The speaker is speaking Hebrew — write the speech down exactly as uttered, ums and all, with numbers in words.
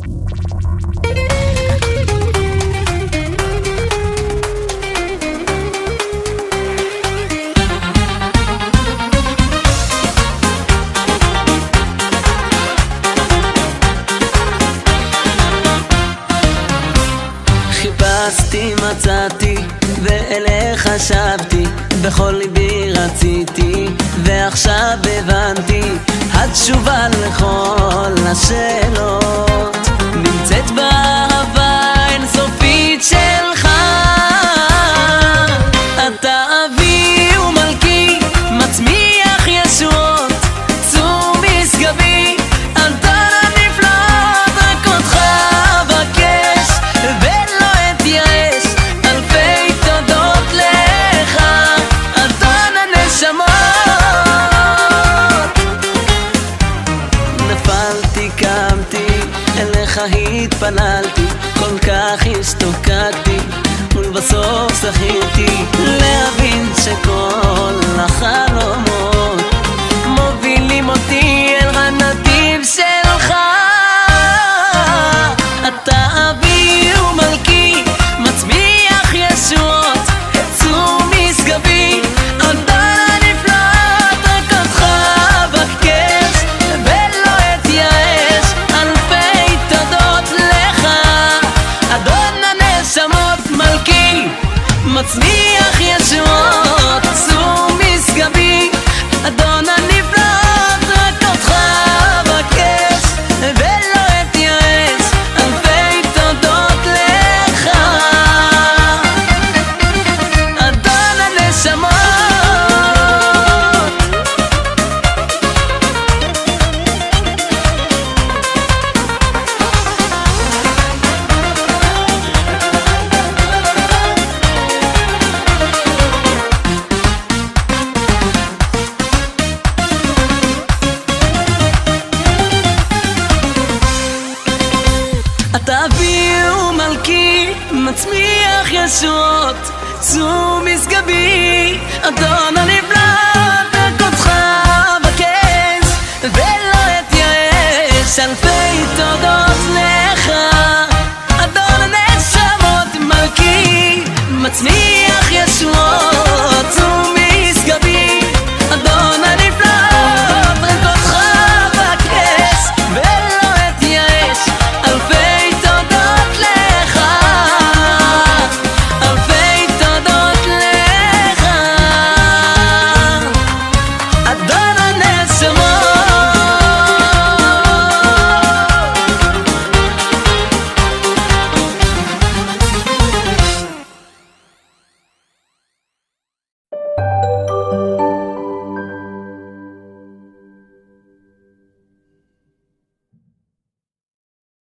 חיפשתי, מצאתי, ואליך שבתי, בכל ליבי רציתי, ועכשיו הבנתי, התשובה לכל השאלות נמצאת באהבה אינסופית שלך. אתה אבי ומלכי, מצמיח ישועות, צור משגבי, אתה נפלאות, רק אותך אבקש ולא אתייאש, אלפי תודות לך, אדון הנשמות. נפלתי, קמתי, אליך התפללתי, כל כך השתוקקתי, ולבסוף זכיתי להבין שכל החלומות מובילים אותי אל הנתיב שלך. אתה אבי ומלכי, מצמיח ישועות, צור משגבי, אדון הנפלאות, רק אותך אבקש ולא אתייאש, אלפי תודות לך, אדון הנשמות. מלכי, מצמיח ישועות, צור משגבי, אדון הנפלאות, רק אותך אבקש ולא אתייאש, אלפי תודות לך, אדון הנשמות. אתה אבי ומלכי, מצמיח ישועות, צור משגבי, אדון הנפלא.